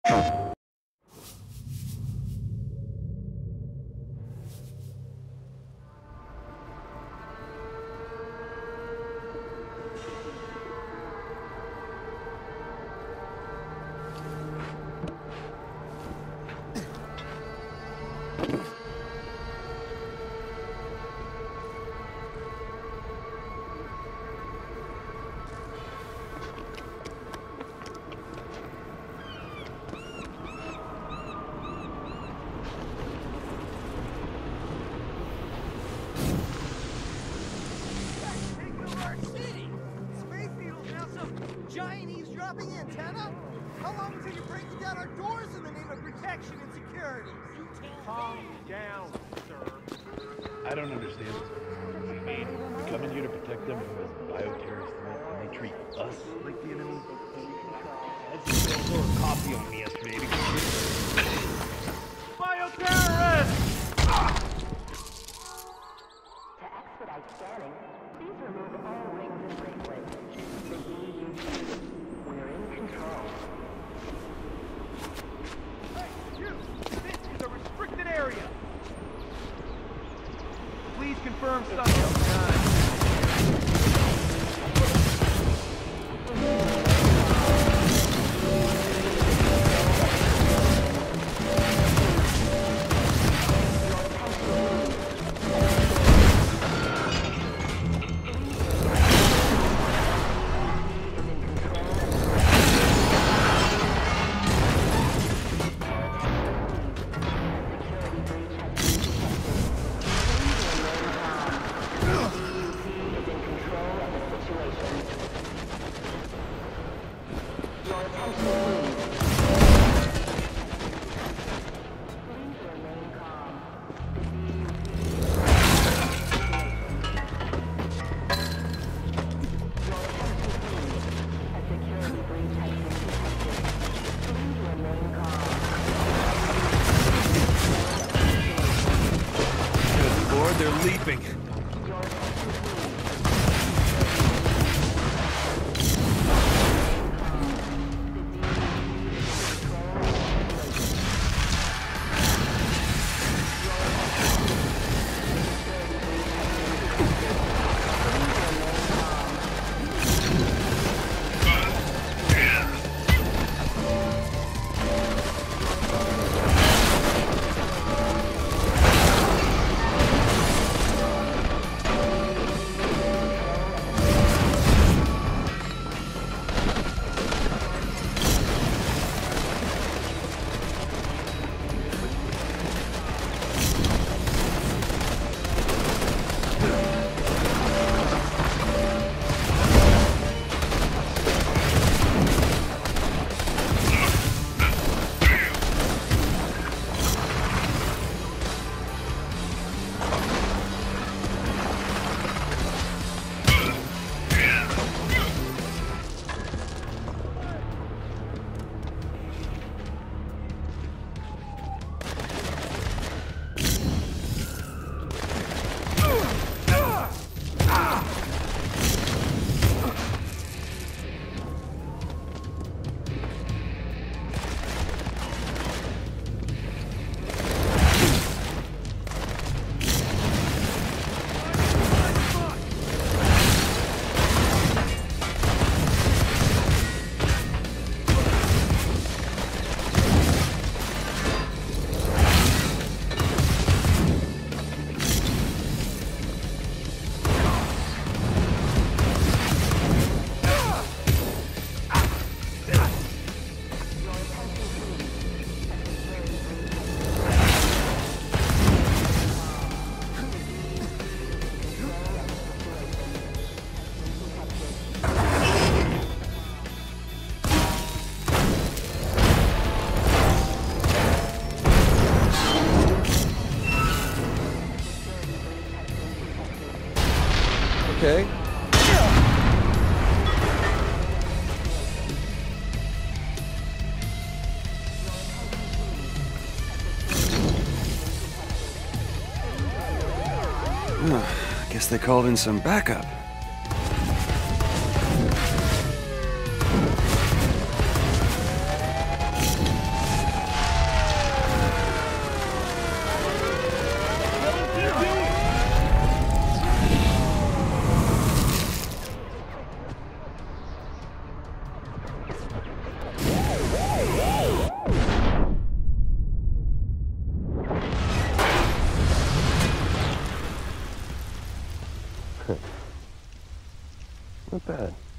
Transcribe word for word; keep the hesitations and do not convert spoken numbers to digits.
Giant eavesdropping antenna? How long until you're breaking down our doors in the name of protection and security? Calm down, sir. I don't understand this. You mean we come in here to protect them from this bioterrorist threat, and they treat us like the enemy? I just spilled a little coffee on me yesterday because bioterrorists! Ah! To expedite scanning, please remove all rings and bracelets. The E U C, we're in control. Hey, you! This is a restricted area! Please confirm subject. they're leaping. Okay. Guess they called in some backup. Not bad.